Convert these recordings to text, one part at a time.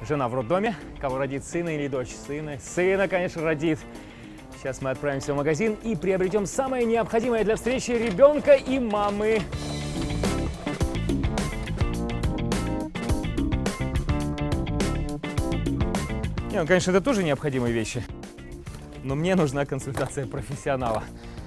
Жена в роддоме. Кого родит, сына или дочь? Сына. Сына, конечно, родит. Сейчас мы отправимся в магазин и приобретем самое необходимое для встречи ребенка и мамы. Не, ну, конечно, это тоже необходимые вещи. Но мне нужна консультация профессионала.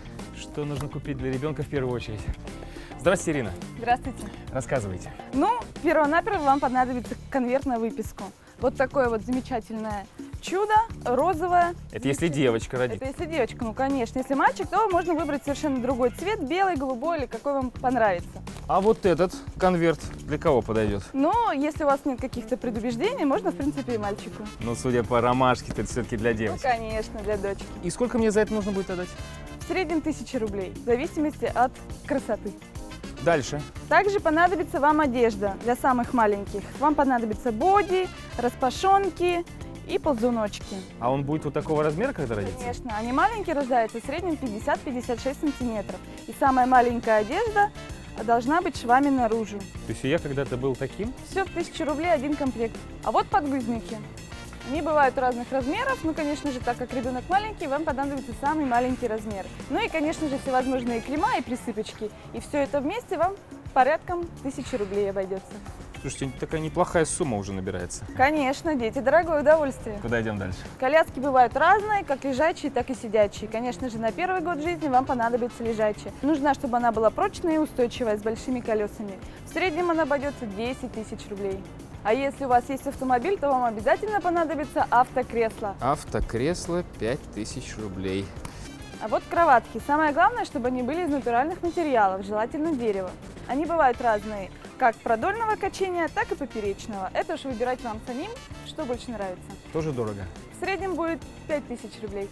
Что нужно купить для ребенка в первую очередь? Здравствуйте, Ирина. Здравствуйте. Рассказывайте. Ну, перво-наперво вам понадобится конверт на выписку. Вот такое вот замечательное чудо, розовое. Это если девочка родит. Это если девочка, ну конечно. Если мальчик, то можно выбрать совершенно другой цвет, белый, голубой или какой вам понравится. А вот этот конверт для кого подойдет? Но если у вас нет каких-то предубеждений, можно, в принципе, и мальчику. Ну, судя по ромашке, это все-таки для девочки. Ну, конечно, для дочки. И сколько мне за это нужно будет отдать? В среднем 1000 рублей, в зависимости от красоты. Дальше. Также понадобится вам одежда для самых маленьких. Вам понадобится боди, распашонки и ползуночки. А он будет вот такого размера, когда родится? Конечно, они маленькие рождаются в среднем 50-56 сантиметров. И самая маленькая одежда должна быть швами наружу. То есть я когда-то был таким? Все в 1000 рублей один комплект. А вот подгузники. Они бывают разных размеров, ну, конечно же, так как ребенок маленький, вам понадобится самый маленький размер. Ну и, конечно же, всевозможные крема и присыпочки. И все это вместе вам порядком 1000 рублей обойдется. Слушайте, такая неплохая сумма уже набирается. Конечно, дети, дорогое удовольствие. Куда идем дальше? Коляски бывают разные, как лежачие, так и сидячие. Конечно же, на первый год жизни вам понадобится лежачая. Нужна, чтобы она была прочная и устойчивая, с большими колесами. В среднем она обойдется 10 000 рублей. А если у вас есть автомобиль, то вам обязательно понадобится автокресло. Автокресло 5000 рублей. А вот кроватки. Самое главное, чтобы они были из натуральных материалов, желательно дерева. Они бывают разные, как продольного качения, так и поперечного. Это уж выбирать вам самим, что больше нравится. Тоже дорого. В среднем будет 5000 рублей.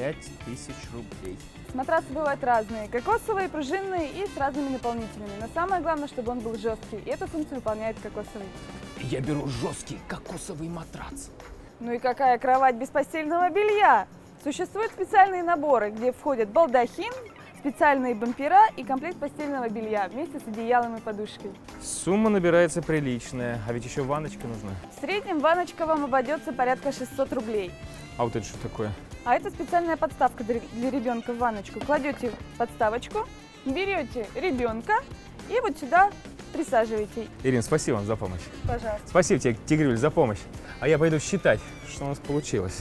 5000 рублей. Матрасы бывают разные, кокосовые, пружинные и с разными наполнителями. Но самое главное, чтобы он был жесткий, и эту функцию выполняет кокосовый. Я беру жесткий кокосовый матрац. Ну и какая кровать без постельного белья? Существуют специальные наборы, где входят балдахин, специальные бампера и комплект постельного белья вместе с одеялом и подушкой. Сумма набирается приличная, а ведь еще ванночка нужна. В среднем ванночка вам обойдется порядка 600 рублей. А вот это что такое? А это специальная подставка для ребенка в ванночку. Кладете подставочку, берете ребенка и вот сюда присаживаете. Ирина, спасибо вам за помощь. Пожалуйста. Спасибо тебе, Тигрюль, за помощь. А я пойду считать, что у нас получилось.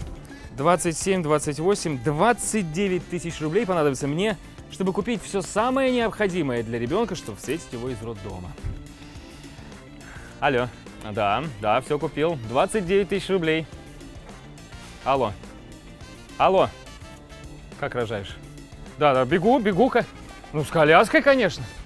27, 28, 29 тысяч рублей понадобится мне, чтобы купить все самое необходимое для ребенка, чтобы встретить его из роддома. Алло. Да, все купил. 29 тысяч рублей. Алло. Алло. Как рожаешь? Да, бегу. Ну, с коляской, конечно.